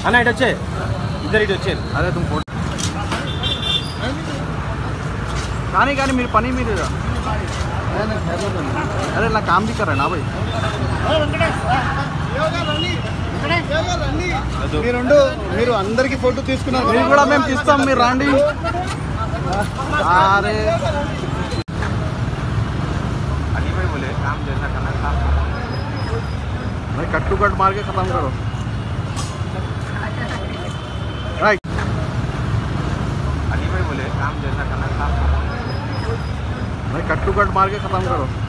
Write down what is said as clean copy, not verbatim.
అన్న ఇటు వచ్చే ఇద్దరు ఇటు వచ్చారు. అదే तुम फोटो కానీ కానీ మీరు పని మీరు अरे ना काम भी कर रहे ना भाई మీరు అందరికి ఫోటో తీసుకున్నారు మీరు కూడా మేము తీస్తాం మీరు రండి अरे अली भाई बोले काम जैसा करना काम भाई कट टू कट मार के खत्म करो राइट अली भाई बोले काम जैसा करना काम भाई कट टू कट मार के खत्म करो